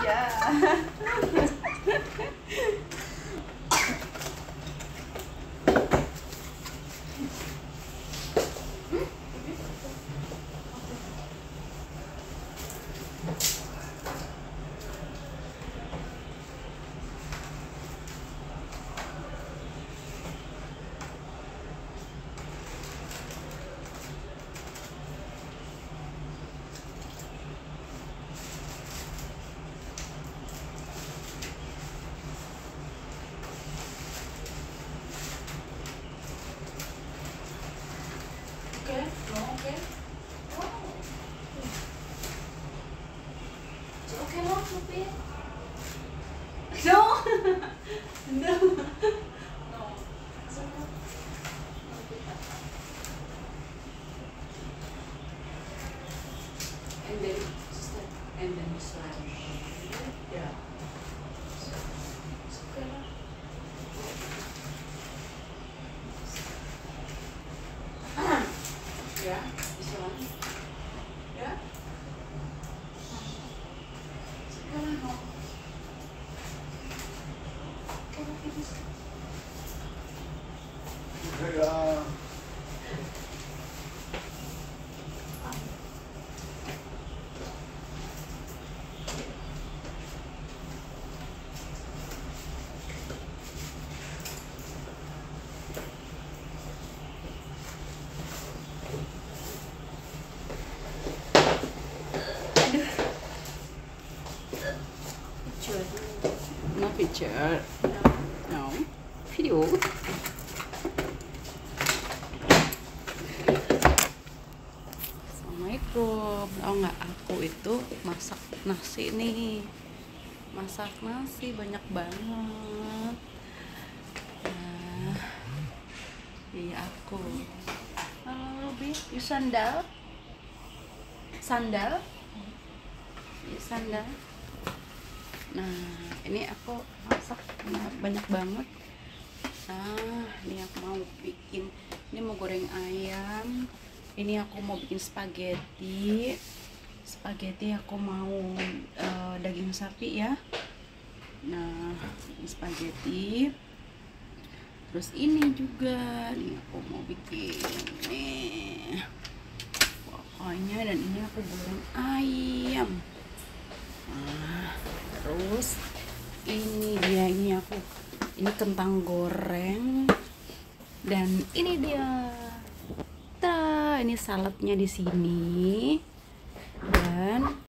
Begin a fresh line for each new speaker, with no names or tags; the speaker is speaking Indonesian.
Ya. Okay, no, okay. Oh. It's okay lang, Sophie. No! No. No. It's okay. And then, and then you slide. Yeah. It's okay lang. Yeah, this one. Yeah. Sekarang no.
No picture. No. Video. Assalamualaikum. Oh nggak, aku itu masak nasi nih. Masak nasi banyak banget. Nah, iya aku. Halo Ruby, you sandal? Sandal? Ya sandal. Nah, ini aku masak banyak banget. Nah, ini aku mau bikin, ini mau goreng ayam. Ini aku mau bikin spaghetti. Spaghetti aku mau daging sapi ya. Nah, ini spaghetti. Terus ini juga, nih aku mau bikin nih. Pokoknya, dan ini aku goreng ayam. Nah, terus ini dia, ini kentang goreng, dan ini dia, ini saladnya di sini, dan